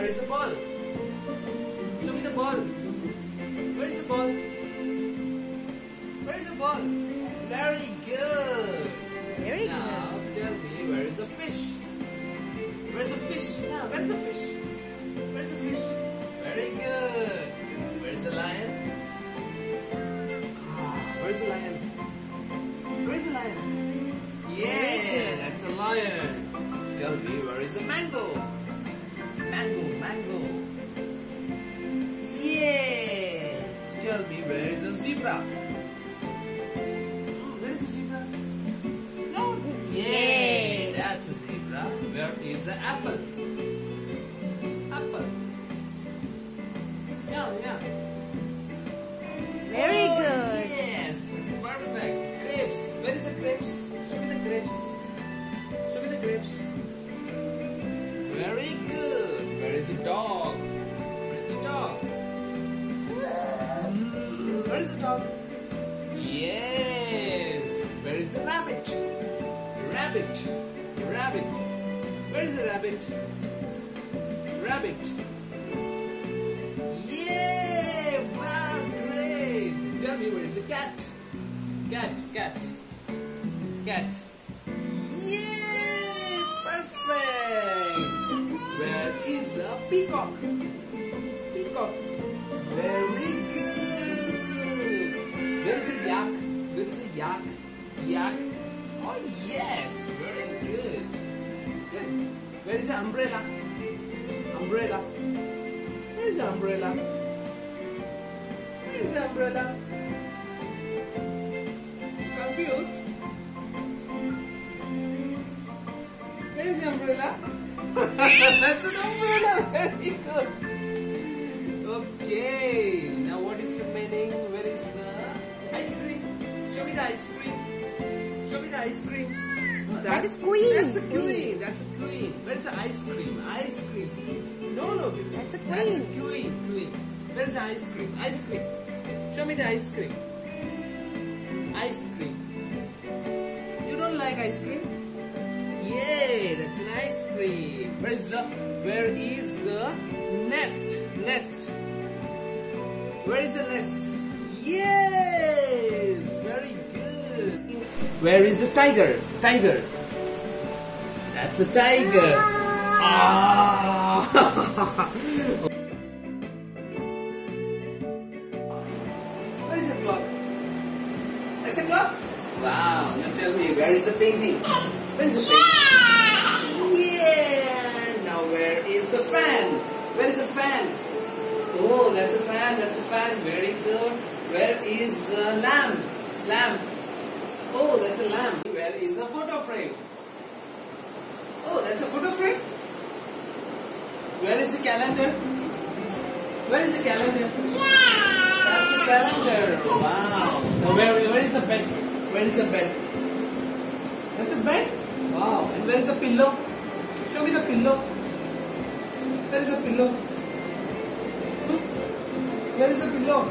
is the ball? Show me the ball. Where is the ball? Where is the ball? Very good. Very now, good. tell me, where is the fish? Where is the fish? Where is the fish? Where is the fish? Very good. Where is the lion? Where is the lion? Where is the lion? Yeah, that's a lion. Tell me, where is the mango? Mango, mango. Yeah. Tell me, where is the zebra? Where is the zebra? No. Yeah, that's a zebra. Where is the apple? Apple. Yeah. Very good. Yes, it's perfect. Grapes. Where is the grapes? Show me the grapes. Show me the grapes. Very good. Where is the dog? Where is the dog? Where is the dog? Yes. Where is the rabbit? Rabbit. Rabbit. Where is the rabbit? Rabbit. Yeah. Wow, great. Tell me, where is the cat? Cat. Yeah, perfect. Where is the peacock? Peacock. Very good. Where is the yak? Where is the yak? Yak. Oh yes, very good. Good. Where is the umbrella? Umbrella. Where is the umbrella? Where is the umbrella? Confused? Where is the umbrella? That's an umbrella. Very good. Okay. Now what is remaining? Where is the ice cream? Show me the ice cream. Show me the ice cream. Oh, That is queen. That's a queen. That's a queen. Where is the ice cream? Ice cream. No. That's a queen. That's a queen. Where is the ice cream? Ice cream. Show me the ice cream. Ice cream. You don't like ice cream? Yeah, that's an ice cream. Where is the nest? Nest. Where is the nest? Yes, very good. Where is the tiger? Tiger. That's a tiger. Ah. Where is the clock? That's a clock? Wow, now tell me, where is the painting? Where is the painting? Yeah! Now where is the fan? Where is the fan? Oh, that's a fan, very good. Where is the lamp? Lamp. Oh, that's a lamp. Where is the photo frame? Oh, that's a photo frame. Where is the calendar? Where is the calendar? That's a calendar. Wow. Now where is the bed? Where is the bed? That's a bed? Wow. And where is the pillow? Show me the pillow. Where is the pillow? Where is the pillow?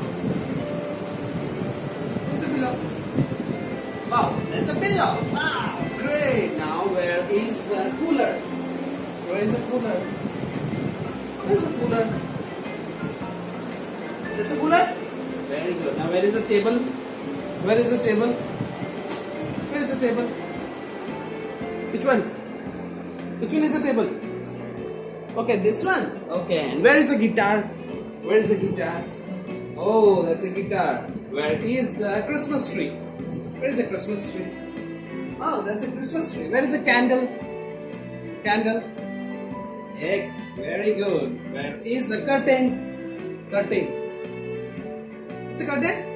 Where is the pillow? Wow. That's a pillow. Wow. Great. Now where is the cooler? Where is the cooler? Where is the cooler? That's a cooler? Very good. Now where is the table? Where is the table? Where is the table? Which one? Which one is the table? Okay, this one. Okay, and where is the guitar? Where is the guitar? Oh, that's a guitar. Where is the Christmas tree? Where is the Christmas tree? Oh, that's a Christmas tree. Where is the candle? Candle. Yeah, very good. Where is the curtain? Curtain. Is the curtain?